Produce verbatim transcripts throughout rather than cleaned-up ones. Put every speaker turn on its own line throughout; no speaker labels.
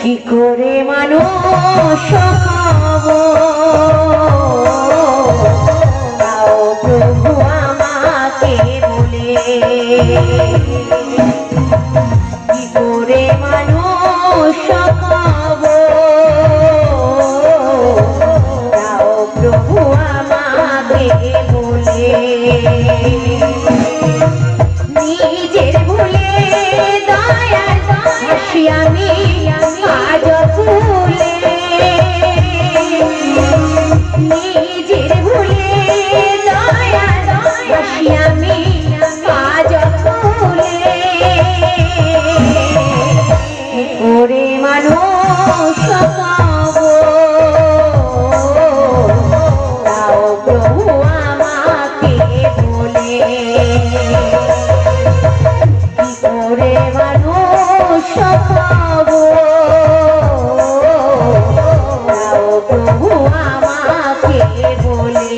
কি করে মানুষ হবো তাও প্রভু আমাকে বলে, কি করে মানুষ হবো তাও প্রভু আমাকে বলে, নিজের ভুলে দয়ার হাসি আমি আজ ভুলে, নিজের ভুলে দয়ার হাসি আমি আজ ভুলে, কি করে মানুষ পাবো তাও প্রভু আমাকে বলে, কি করে মানুষ পাবো তাও প্রভু আমাকে বলে।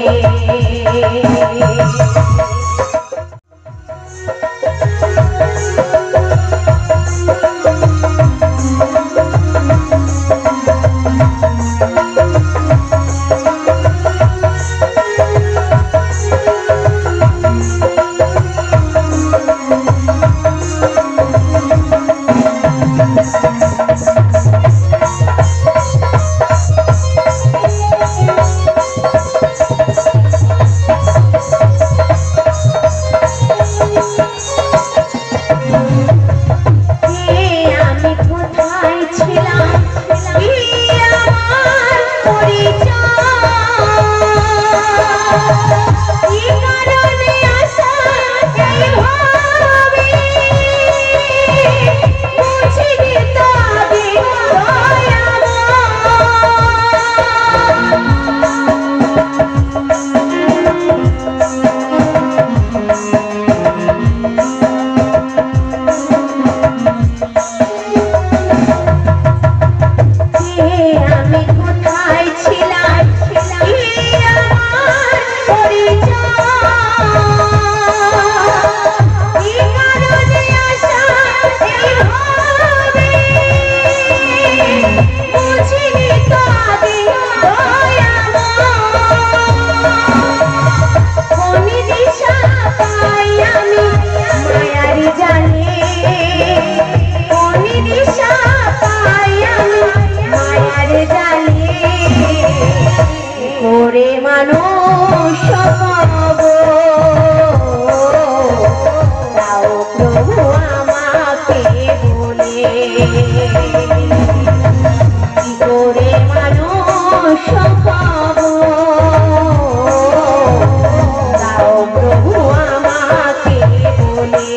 মানুষ পাবো তাও প্রভু আমাকে বলে, কি করে মানুষ পাবো তাও প্রভু আমাকে বলে।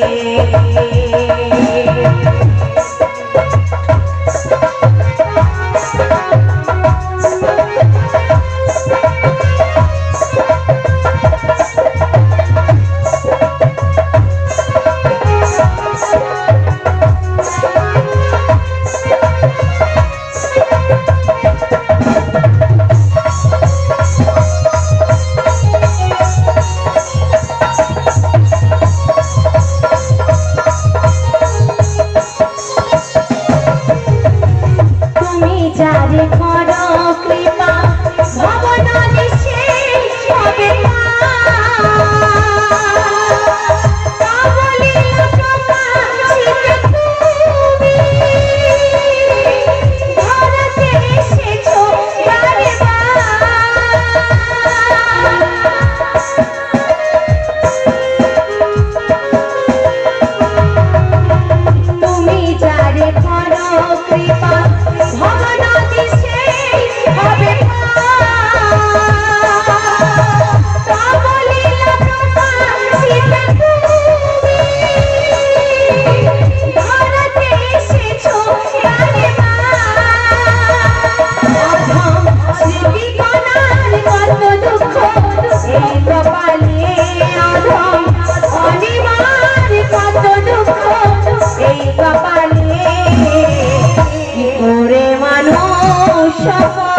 যারে করো কৃপা ভবনানি সেই হবে কাবলিলা প্রকাশিত তুমি ধরাতে এসেছো বারে তুমি যারে করো কৃপা ভবনানি সেই হবে কাবলিলা প্রকাশিত তুমি ধরাতে এসেছো বারে অধম স্মৃতিকণার কত দুঃখ এই কপালে, অধম অনিবার কত দুঃখ এই কপালে, কি করে মানুষ